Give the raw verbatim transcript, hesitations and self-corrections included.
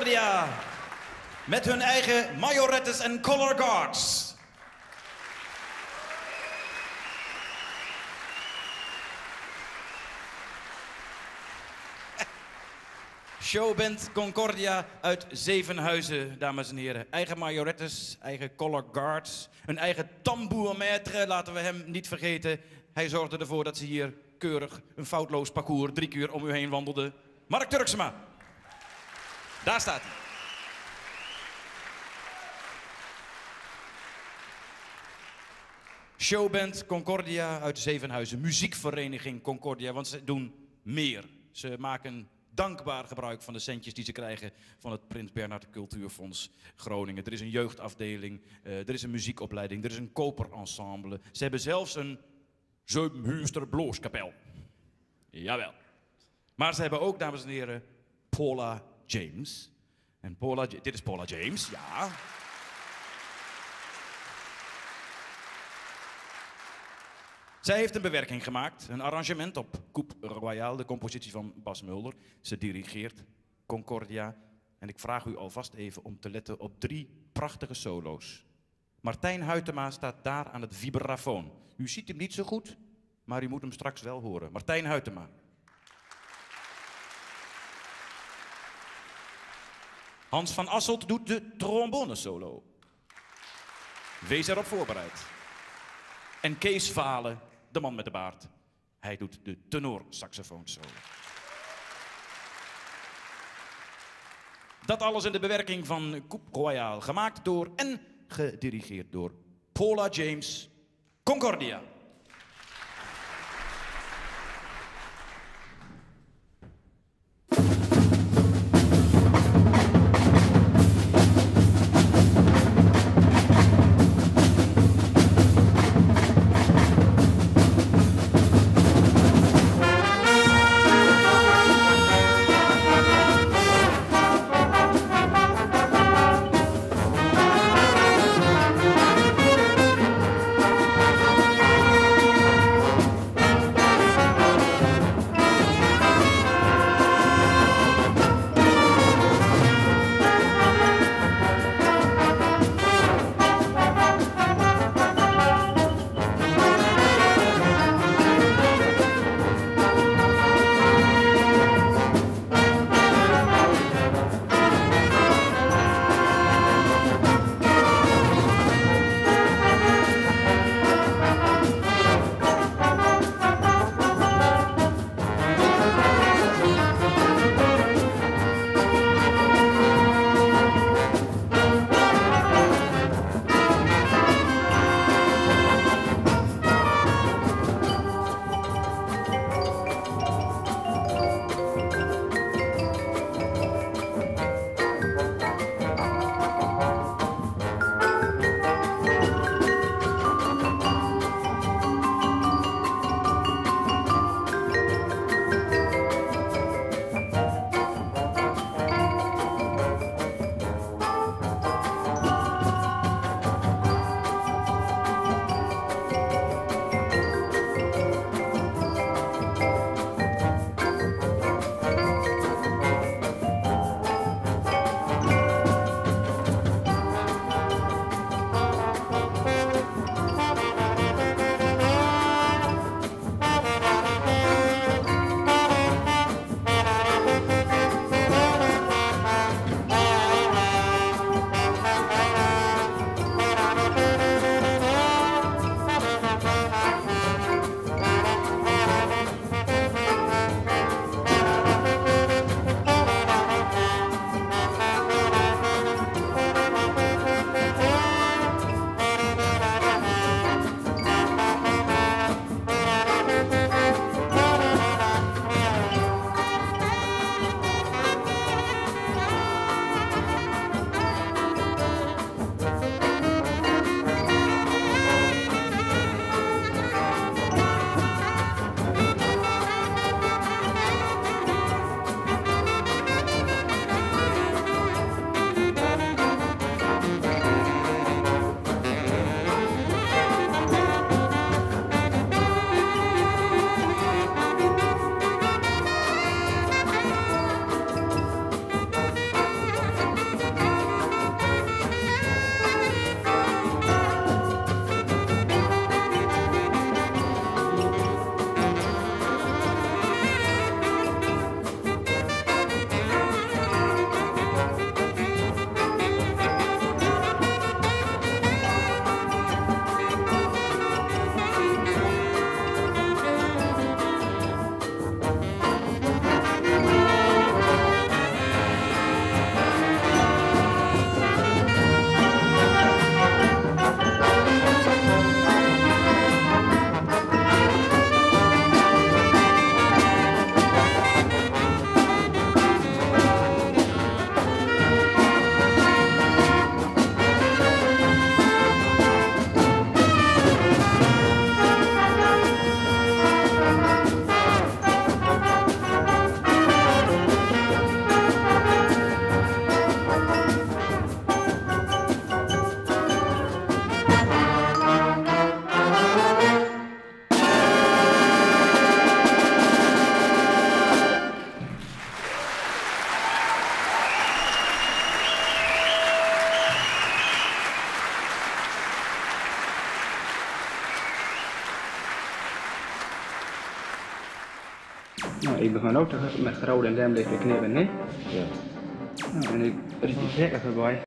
Concordia. Met hun eigen majorettes en color guards. Showband Concordia uit Zevenhuizen, dames en heren. Eigen majorettes, eigen color guards, een eigen tambourmaître, laten we hem niet vergeten. Hij zorgde ervoor dat ze hier keurig een foutloos parcours drie keer om u heen wandelde. Mark Turksema. Daar staat hij. Showband Concordia uit Zevenhuizen. Muziekvereniging Concordia, want ze doen meer. Ze maken dankbaar gebruik van de centjes die ze krijgen van het Prins Bernhard Cultuurfonds Groningen. Er is een jeugdafdeling, uh, er is een muziekopleiding, er is een koperensemble. Ze hebben zelfs een Zevenhuister Blooskapel. Jawel. Maar ze hebben ook, dames en heren, Paula James. En Paula, dit is Paula James, ja. Zij heeft een bewerking gemaakt, een arrangement op Coupe Royale, de compositie van Bas Mulder. Ze dirigeert Concordia. En ik vraag u alvast even om te letten op drie prachtige solo's. Martijn Huytema staat daar aan het vibrafoon. U ziet hem niet zo goed, maar u moet hem straks wel horen. Martijn Huytema. Hans van Asselt doet de trombone solo. Wees erop voorbereid. En Kees Valen, de man met de baard, hij doet de tenorsaxofoon solo. Dat alles in de bewerking van Coupe Royale, gemaakt door en gedirigeerd door Paula James, Concordia. Thank Nou, ik begon ook met groot en dem liggen knippen, hè? Ja. Nou, en ik er is iets lekker voorbij.